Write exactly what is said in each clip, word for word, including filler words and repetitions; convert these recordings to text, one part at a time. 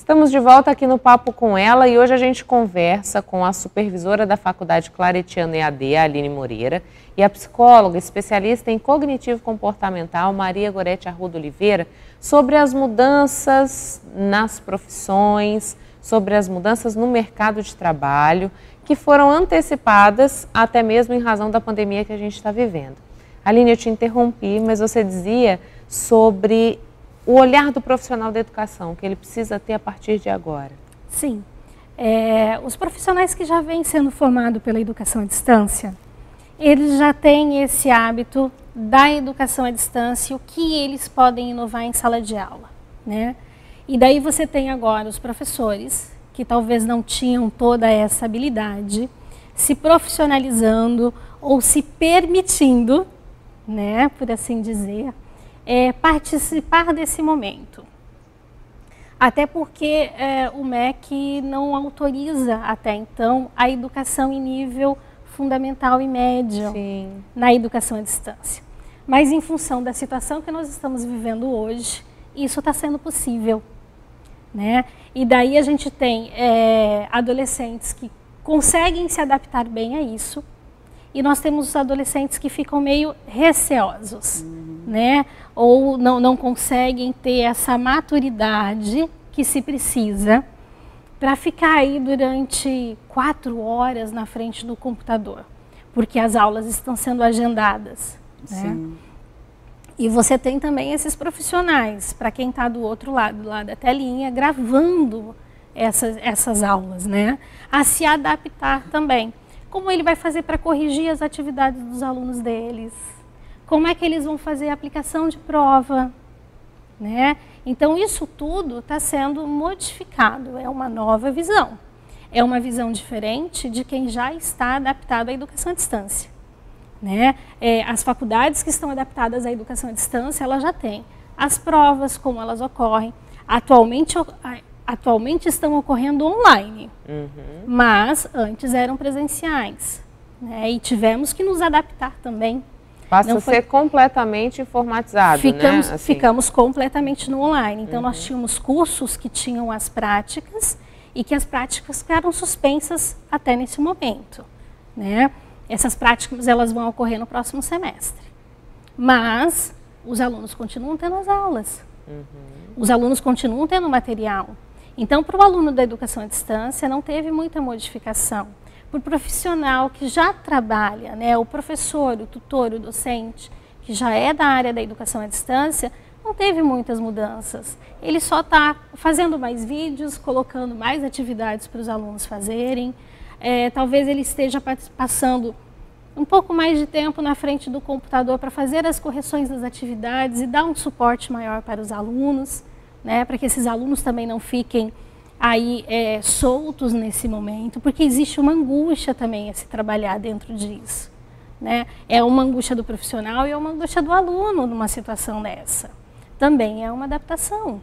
Estamos de volta aqui no Papo com ela e hoje a gente conversa com a supervisora da Faculdade Claretiano E A D, a Aline Moreira, e a psicóloga especialista em cognitivo comportamental, Maria Gorete Arruda Oliveira, sobre as mudanças nas profissões, sobre as mudanças no mercado de trabalho, que foram antecipadas até mesmo em razão da pandemia que a gente está vivendo. Aline, eu te interrompi, mas você dizia sobre o olhar do profissional da educação, que ele precisa ter a partir de agora. Sim. É, os profissionais que já vêm sendo formados pela educação à distância, eles já têm esse hábito da educação à distância, o que eles podem inovar em sala de aula, né? E daí você tem agora os professores, que talvez não tinham toda essa habilidade, se profissionalizando ou se permitindo, né, por assim dizer, É, participar desse momento. Até porque é, o M E C não autoriza até então a educação em nível fundamental e médio. Sim. Na educação à distância. Mas em função da situação que nós estamos vivendo hoje, isso está sendo possível, né? E daí a gente tem é, adolescentes que conseguem se adaptar bem a isso, e nós temos os adolescentes que ficam meio receosos, uhum. né? Ou não, não conseguem ter essa maturidade que se precisa para ficar aí durante quatro horas na frente do computador, porque as aulas estão sendo agendadas. Sim. Né? E você tem também esses profissionais, para quem está do outro lado, lá da telinha, gravando essas, essas aulas, né? A se adaptar também. Como ele vai fazer para corrigir as atividades dos alunos deles? Como é que eles vão fazer a aplicação de prova? Né? Então, isso tudo está sendo modificado, é uma nova visão. É uma visão diferente de quem já está adaptado à educação à distância. Né? É, as faculdades que estão adaptadas à educação à distância, elas já têm as provas, como elas ocorrem. Atualmente, Atualmente estão ocorrendo online, uhum. mas antes eram presenciais, né? E tivemos que nos adaptar também. Passa a ser completamente informatizado, ficamos, né? Assim. Ficamos completamente no online. Então, uhum. nós tínhamos cursos que tinham as práticas e que as práticas ficaram suspensas até nesse momento, né? Essas práticas elas vão ocorrer no próximo semestre. Mas os alunos continuam tendo as aulas. Uhum. Os alunos continuam tendo material. Então, para o aluno da educação à distância, não teve muita modificação. Para o profissional que já trabalha, né, o professor, o tutor, o docente, que já é da área da educação à distância, não teve muitas mudanças. Ele só está fazendo mais vídeos, colocando mais atividades para os alunos fazerem. É, talvez ele esteja passando um pouco mais de tempo na frente do computador para fazer as correções das atividades e dar um suporte maior para os alunos. Né, para que esses alunos também não fiquem aí é, soltos nesse momento, porque existe uma angústia também a se trabalhar dentro disso. Né? É uma angústia do profissional e é uma angústia do aluno numa situação dessa. Também é uma adaptação.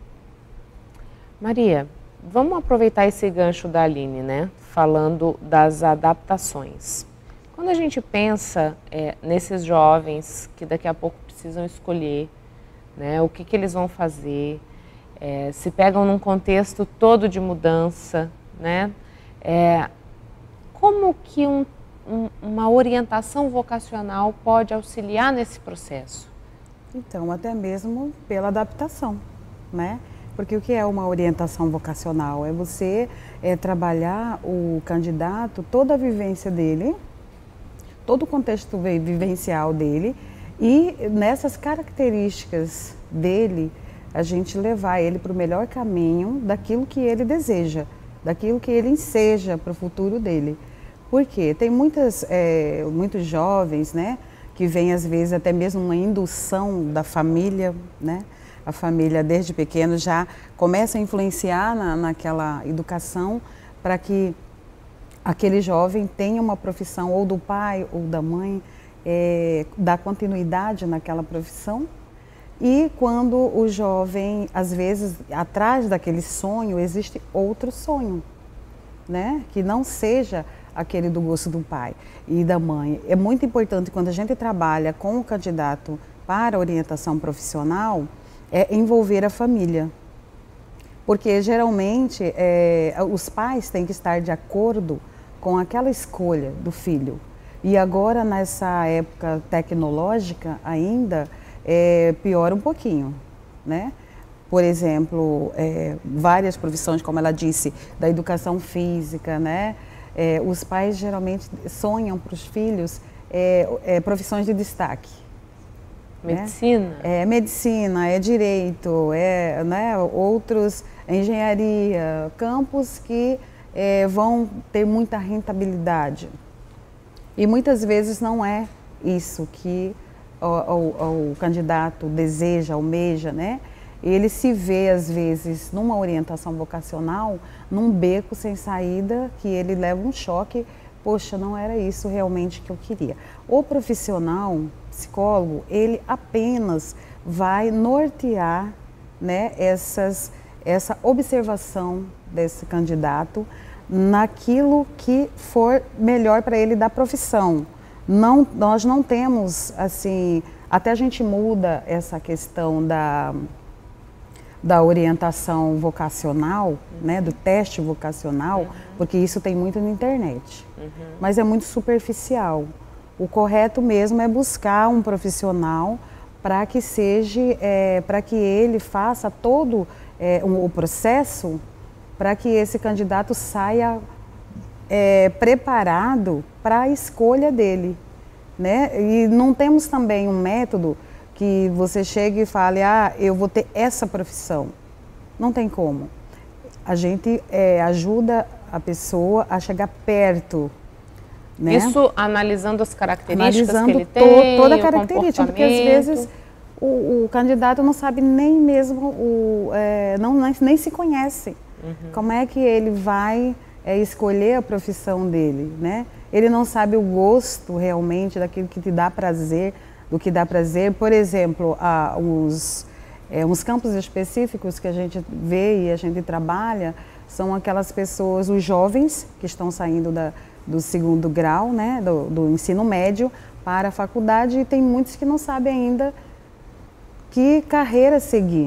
Maria, vamos aproveitar esse gancho da Aline, né? Falando das adaptações. Quando a gente pensa é, nesses jovens que daqui a pouco precisam escolher, né, o que, que eles vão fazer, é, se pegam num contexto todo de mudança, né, é, como que um, um, uma orientação vocacional pode auxiliar nesse processo? Então, até mesmo pela adaptação, né? Porque o que é uma orientação vocacional? É você é, trabalhar o candidato, toda a vivência dele, todo o contexto vivencial dele, e nessas características dele, a gente levar ele para o melhor caminho daquilo que ele deseja, daquilo que ele enseja para o futuro dele. Por quê? Tem muitas, é, muitos jovens, né, que vêm às vezes até mesmo uma indução da família, né? A família desde pequeno já começa a influenciar na, naquela educação para que aquele jovem tenha uma profissão ou do pai ou da mãe, É, dar continuidade naquela profissão. E quando o jovem, às vezes, atrás daquele sonho, existe outro sonho, né? Que não seja aquele do gosto do pai e da mãe. É muito importante, quando a gente trabalha com o candidato para a orientação profissional, é envolver a família. Porque geralmente é, os pais têm que estar de acordo com aquela escolha do filho. E agora nessa época tecnológica ainda é, piora um pouquinho, né? Por exemplo, é, várias profissões, como ela disse, da educação física, né? É, os pais geralmente sonham para os filhos é, é, profissões de destaque. Medicina? Né? É medicina, é direito, é, né, outros, engenharia, campos que é, vão ter muita rentabilidade. E muitas vezes não é isso que o, o, o candidato deseja, almeja, né? Ele se vê, às vezes, numa orientação vocacional, num beco sem saída, que ele leva um choque. Poxa, não era isso realmente que eu queria. O profissional, psicólogo, ele apenas vai nortear, né, essas, essa observação desse candidato naquilo que for melhor para ele da profissão. Não, nós não temos, assim, até a gente muda essa questão da... da orientação vocacional, uhum. né, do teste vocacional, uhum. porque isso tem muito na internet, uhum. mas é muito superficial. O correto mesmo é buscar um profissional para que seja, é, para que ele faça todo é, um, o processo, para que esse candidato saia é, preparado para a escolha dele, né? E não temos também um método que você chegue e fale, ah, eu vou ter essa profissão. Não tem como. A gente é, ajuda a pessoa a chegar perto. Né? Isso analisando as características analisando que ele tem, to, toda a característica, porque às vezes o, o candidato não sabe nem mesmo, o, é, não, nem, nem se conhece. Uhum. Como é que ele vai é, escolher a profissão dele, né? Ele não sabe o gosto realmente daquilo que te dá prazer, do que dá prazer. Por exemplo, há uns, é, uns campos específicos que a gente vê e a gente trabalha, são aquelas pessoas, os jovens que estão saindo da, do segundo grau, né, do, do ensino médio para a faculdade, e tem muitos que não sabem ainda que carreira seguir.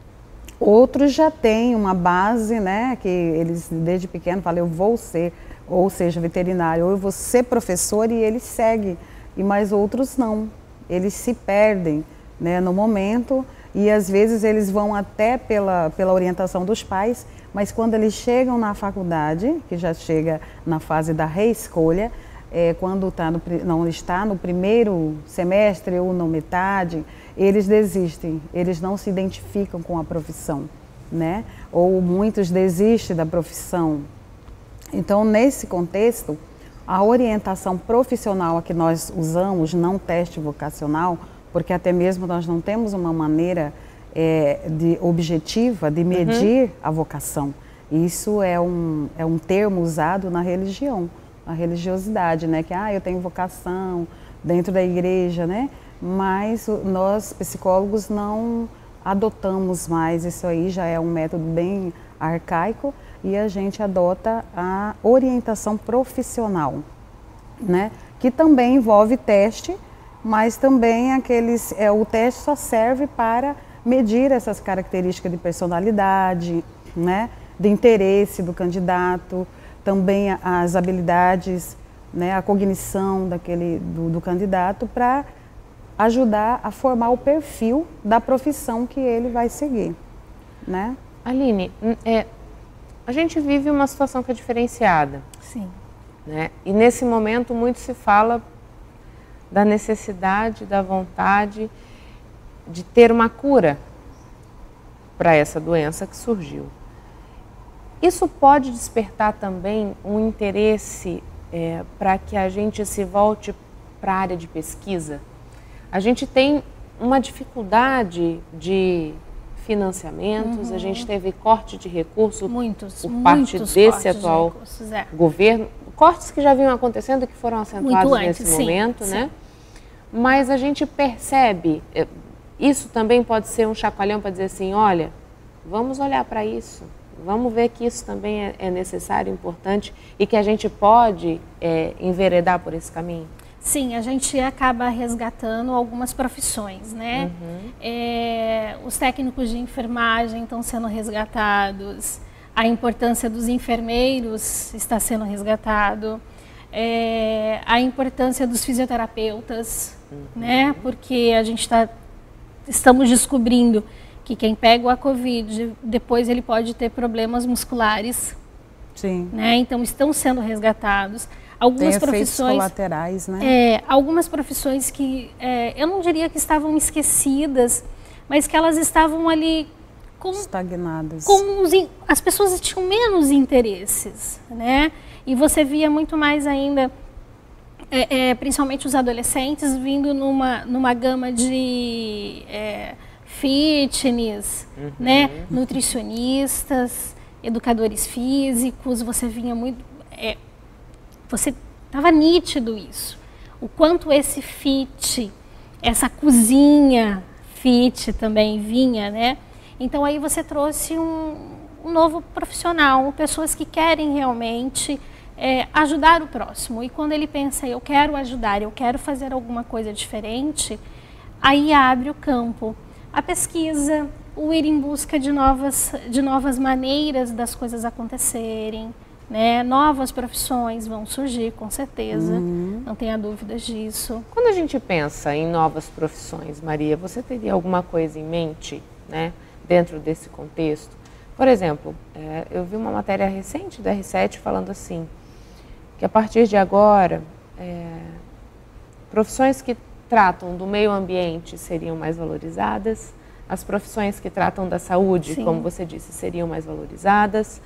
Outros já têm uma base, né, que eles desde pequeno falam, eu vou ser, ou seja, veterinário, ou eu vou ser professor, e eles seguem, e mais outros não. Eles se perdem, né, no momento, e às vezes eles vão até pela, pela orientação dos pais, mas quando eles chegam na faculdade, que já chega na fase da reescolha, é, quando tá no, não está no primeiro semestre ou na metade, eles desistem, eles não se identificam com a profissão, né? Ou muitos desistem da profissão. Então, nesse contexto, a orientação profissional a que nós usamos, não teste vocacional, porque até mesmo nós não temos uma maneira é, de, objetiva de medir uhum. a vocação. Isso é um, é um termo usado na religião, na religiosidade, né? Que ah, eu tenho vocação dentro da igreja, né? Mas nós, psicólogos, não adotamos mais, isso aí já é um método bem arcaico, e a gente adota a orientação profissional, né? Que também envolve teste, mas também aqueles, é, o teste só serve para medir essas características de personalidade, né? De interesse do candidato, também as habilidades, né? A cognição daquele, do, do candidato, para ajudar a formar o perfil da profissão que ele vai seguir, né? Aline, é, a gente vive uma situação que é diferenciada. Sim. Né? E nesse momento muito se fala da necessidade, da vontade de ter uma cura para essa doença que surgiu. Isso pode despertar também um interesse é, para que a gente se volte para a área de pesquisa? A gente tem uma dificuldade de financiamentos, uhum. a gente teve corte de recursos muitos, por parte muitos desse atual recursos, é. governo. Cortes que já vinham acontecendo e que foram acentuados antes, nesse sim, momento, sim. né? Mas a gente percebe, isso também pode ser um chacoalhão para dizer assim, olha, vamos olhar para isso, vamos ver que isso também é, é necessário, importante, e que a gente pode é, enveredar por esse caminho. Sim, a gente acaba resgatando algumas profissões, né? Uhum. É, os técnicos de enfermagem estão sendo resgatados, a importância dos enfermeiros está sendo resgatado, é, a importância dos fisioterapeutas, uhum. né? Porque a gente está, estamos descobrindo que quem pega a Covid, depois ele pode ter problemas musculares. Sim. Né? Então, estão sendo resgatados. Algumas Tem profissões colaterais, né? É, algumas profissões que é, eu não diria que estavam esquecidas, mas que elas estavam ali com, estagnadas. Com os, as pessoas tinham menos interesses, né? E você via muito mais ainda, é, é, principalmente os adolescentes, vindo numa, numa gama de é, fitness, uhum. né? Nutricionistas, educadores físicos. Você vinha muito... É, Você estava nítido isso, o quanto esse fit, essa cozinha fit também vinha, né? Então aí você trouxe um, um novo profissional, pessoas que querem realmente é, ajudar o próximo. E quando ele pensa, eu quero ajudar, eu quero fazer alguma coisa diferente, aí abre o campo. A pesquisa, o ir em busca de novas, de novas maneiras das coisas acontecerem, né? Novas profissões vão surgir, com certeza, uhum. não tenha dúvidas disso. Quando a gente pensa em novas profissões, Maria, você teria alguma coisa em mente, né, dentro desse contexto? Por exemplo, é, eu vi uma matéria recente da R sete falando assim, que a partir de agora, é, profissões que tratam do meio ambiente seriam mais valorizadas, as profissões que tratam da saúde, Sim. como você disse, seriam mais valorizadas,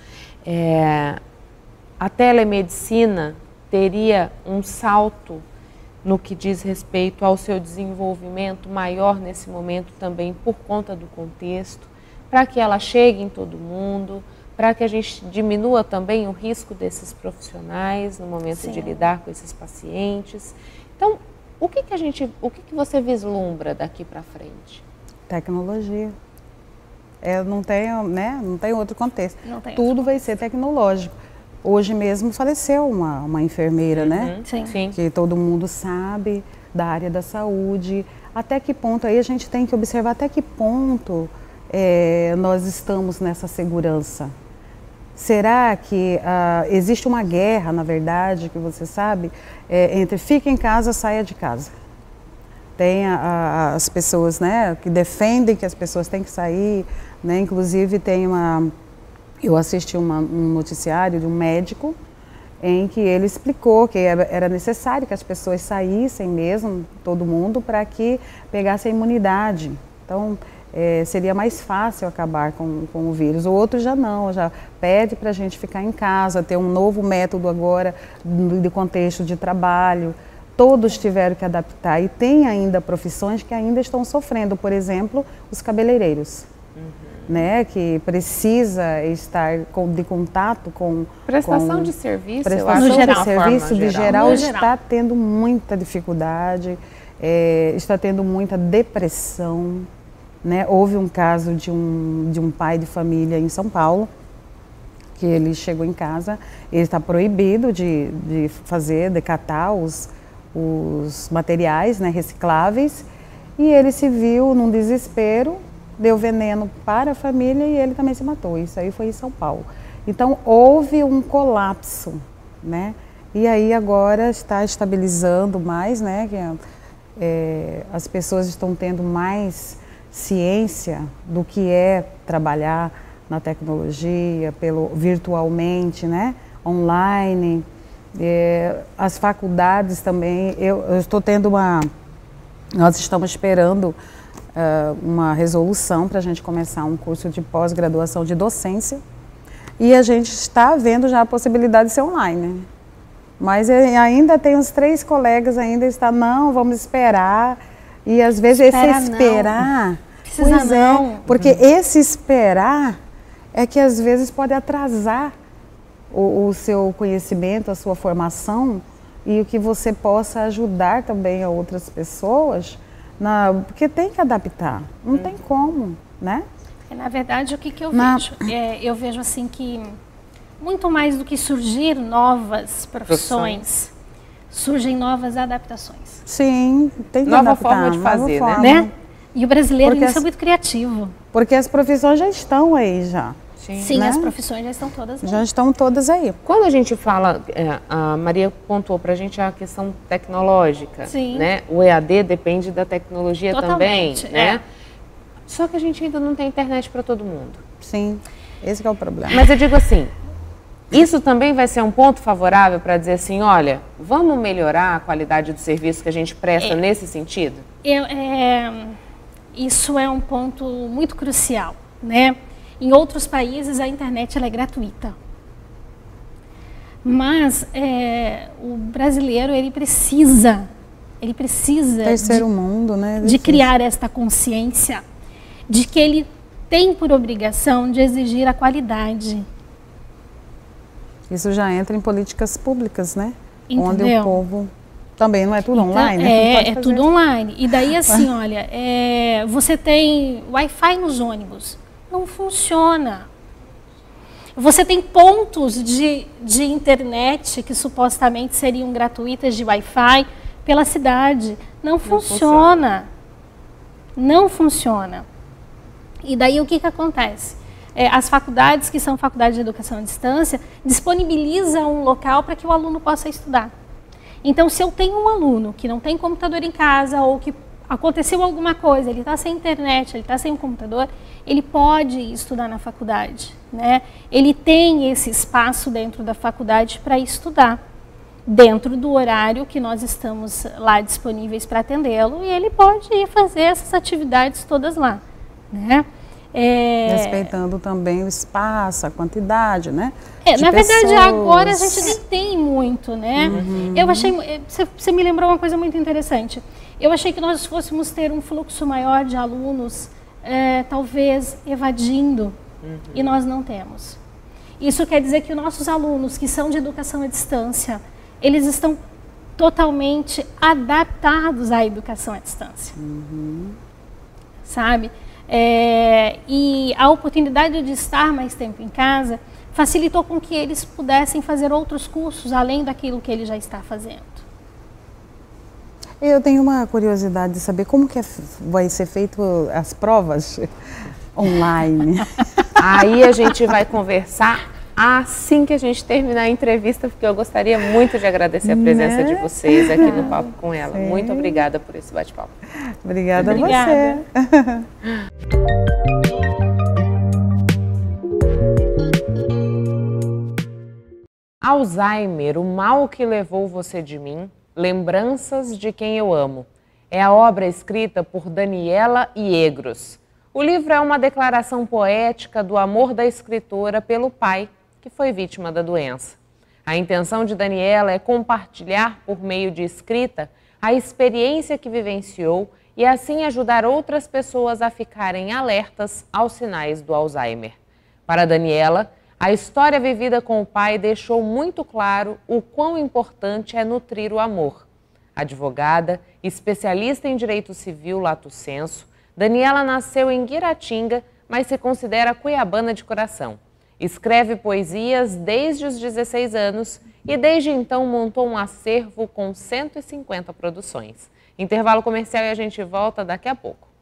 é, a telemedicina teria um salto no que diz respeito ao seu desenvolvimento maior nesse momento também por conta do contexto, para que ela chegue em todo mundo, para que a gente diminua também o risco desses profissionais no momento Sim. de lidar com esses pacientes. Então, o que que a gente, o que que você vislumbra daqui para frente? Tecnologia. É, não tem, né, não tem outro contexto. Não tem Tudo outro vai ser tecnológico. Hoje mesmo faleceu uma, uma enfermeira, uhum, né? Sim. Sim. Que todo mundo sabe, da área da saúde. Até que ponto, aí a gente tem que observar até que ponto é, nós estamos nessa segurança. Será que ah, existe uma guerra, na verdade, que você sabe, é, entre fica em casa, saia de casa? Tem a, a, as pessoas, né, que defendem que as pessoas têm que sair, né? Inclusive tem uma... Eu assisti uma, um noticiário de um médico em que ele explicou que era necessário que as pessoas saíssem mesmo, todo mundo, para que pegasse a imunidade. Então, é, seria mais fácil acabar com, com o vírus. O outro já não, já pede para a gente ficar em casa, ter um novo método agora de contexto de trabalho. Todos tiveram que adaptar e tem ainda profissões que ainda estão sofrendo, por exemplo, os cabeleireiros. Uhum. Né, que precisa estar com, de contato com... Prestação com, de serviço, prestação eu acho, de geral, serviço, de geral, no está geral. tendo muita dificuldade, é, está tendo muita depressão. Né? Houve um caso de um, de um pai de família em São Paulo, que ele chegou em casa, ele está proibido de, de fazer, de catar os, os materiais, né, recicláveis, e ele se viu num desespero, deu veneno para a família e ele também se matou. Isso aí foi em São Paulo. Então, houve um colapso, né? E aí agora está estabilizando mais, né? Que, é, as pessoas estão tendo mais ciência do que é trabalhar na tecnologia, pelo, virtualmente, né? Online. É, as faculdades também. Eu, eu estou tendo uma... Nós estamos esperando Uh, uma resolução para a gente começar um curso de pós-graduação de docência e a gente está vendo já a possibilidade de ser online. Mas ainda tem uns três colegas ainda está não, vamos esperar e às vezes Espera esse esperar, não. Precisa pois não. é, porque uhum. esse esperar é que às vezes pode atrasar o, o seu conhecimento, a sua formação e o que você possa ajudar também a outras pessoas. Na, porque tem que adaptar, não hum. tem como, né? Na verdade, o que, que eu Na... vejo? É, eu vejo assim que, muito mais do que surgir novas profissões, surgem novas adaptações. Sim, tem que Nova adaptar, forma de fazer, nova né? forma. Né? E o brasileiro Porque isso é as- muito criativo. Porque as profissões já estão aí já. Sim. Sim, né? as profissões já estão todas lá. Já estão todas aí. Quando a gente fala, é, a Maria pontuou para a gente a questão tecnológica, Sim. né? O E A D depende da tecnologia Totalmente, também, né? é. Só que a gente ainda não tem internet para todo mundo. Sim, esse que é o problema. Mas eu digo assim, isso também vai ser um ponto favorável para dizer assim, olha, vamos melhorar a qualidade do serviço que a gente presta É. nesse sentido? Eu, é, isso é um ponto muito crucial, né? Em outros países a internet ela é gratuita, mas é, o brasileiro ele precisa, ele precisa Terceiro de, mundo, né? de criar esta consciência de que ele tem por obrigação de exigir a qualidade. Isso já entra em políticas públicas, né? Onde Entendeu? o povo também não é tudo Então, online. né? Não É, pode é fazer. tudo online. E daí assim, olha, é, você tem Wi-Fi nos ônibus, não funciona. Você tem pontos de, de internet que supostamente seriam gratuitas de Wi-Fi pela cidade, não, funciona. Não funciona. E daí o que que acontece? É, as faculdades, que são faculdades de educação à distância, disponibilizam um local para que o aluno possa estudar. Então, se eu tenho um aluno que não tem computador em casa ou que aconteceu alguma coisa, ele está sem internet, ele está sem um computador, ele pode estudar na faculdade, né? Ele tem esse espaço dentro da faculdade para estudar, dentro do horário que nós estamos lá disponíveis para atendê-lo, e ele pode ir fazer essas atividades todas lá, né? É... Respeitando também o espaço, a quantidade, né? É, de na verdade, pessoas. agora a gente nem tem muito, né? Uhum. Eu achei, você, você me lembrou uma coisa muito interessante. Eu achei que nós fôssemos ter um fluxo maior de alunos, é, talvez evadindo, Uhum. e nós não temos. Isso quer dizer que os nossos alunos que são de educação à distância, eles estão totalmente adaptados à educação à distância. Uhum. Sabe? É, e a oportunidade de estar mais tempo em casa facilitou com que eles pudessem fazer outros cursos além daquilo que ele já está fazendo. Eu tenho uma curiosidade de saber como que é, vai ser feito as provas online. Aí a gente vai conversar assim que a gente terminar a entrevista, porque eu gostaria muito de agradecer a presença Né? de vocês aqui no Papo com Ela. Sim. Muito obrigada por esse bate-papo. Obrigada, Obrigada. a você. Alzheimer, o mal que levou você de mim, lembranças de quem eu amo. É a obra escrita por Daniela Iegros. O livro é uma declaração poética do amor da escritora pelo pai, que foi vítima da doença. A intenção de Daniela é compartilhar por meio de escrita a experiência que vivenciou e assim ajudar outras pessoas a ficarem alertas aos sinais do Alzheimer. Para Daniela, a história vivida com o pai deixou muito claro o quão importante é nutrir o amor. Advogada, especialista em direito civil lato sensu, Daniela nasceu em Guiratinga, mas se considera cuiabana de coração. Escreve poesias desde os dezesseis anos e desde então montou um acervo com cento e cinquenta produções. Intervalo comercial e a gente volta daqui a pouco.